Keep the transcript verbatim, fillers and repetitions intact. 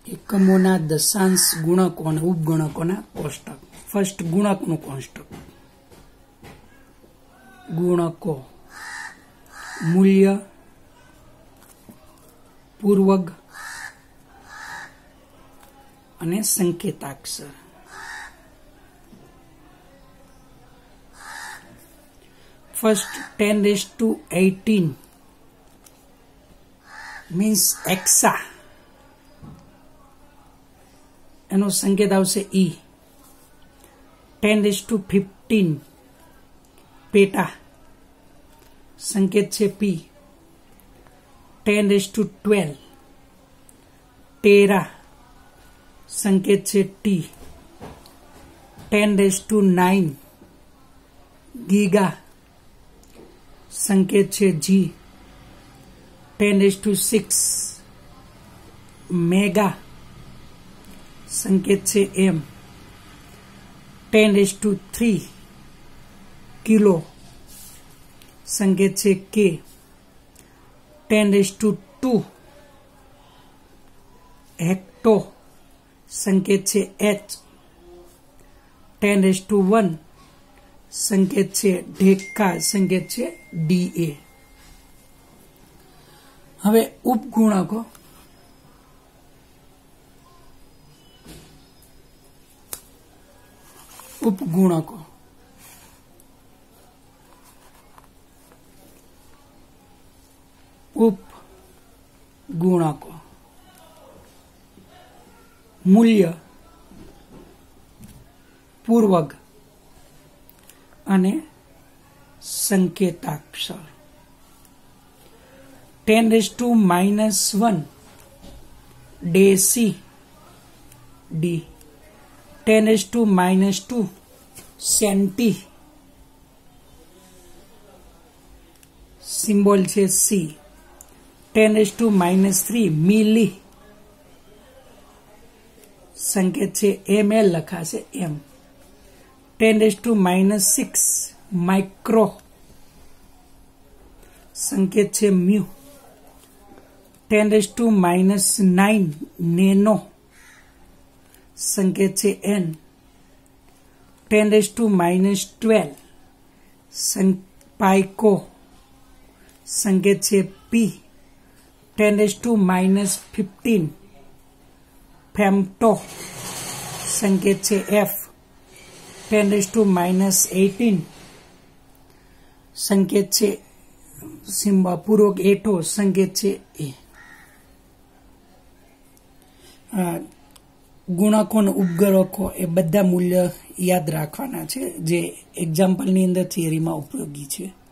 એકમોના દશાંશ ગુણકો અને ઉપગુણકોના કોષ્ટક. ફર્સ્ટ ગુણકનું કોષ્ટક. ગુણકો મૂલ્ય, પૂર્વગ અને સંકેતાક્ષર. First ten raise to eighteen means exa, એનો સંકેત આવશે E. Ten raise to fifteen peta, સંકેત છે P. Ten raise to twelve tera, સંકેત છે T. Ten raise to nine giga, સંકેત છે G. Ten raise to six mega, સંકેત છે M. Ten raise to three kilo, સંકેત છે K. Ten raise to two hecto, સંકેત છે H. Ten raise to one સંકેત છે ઢેકા, સંકેત છે ડી એ. હવે ઉપગુણકો. ઉપગુણકો ઉપગુણકો મૂલ્ય, પૂર્વગ અને સંકેતાક્ષર. Ten raise to minus one deci D. Ten raise to minus two centi, symbol છે C. Ten raise to minus three milli, સંકેત છે એમ, એલ લખાશે M. Ten raise to minus six micro, સંકેત છે mu. Ten raise to minus nine nano, સંકેત છે N. Ten raise to minus twelve pico, સંકેત છે P. Ten raise to minus fifteen femto, સંકેત છે F. Ten raise to minus eighteen સંકેત છે સિમ્બા પૂર્વક એટો, સંકેત છે એ. ગુણકો અને ઉપગુણકો એ બધા મૂલ્ય યાદ રાખવાના છે, જે એક્ઝામ્પલની અંદર થિયરીમાં ઉપયોગી છે.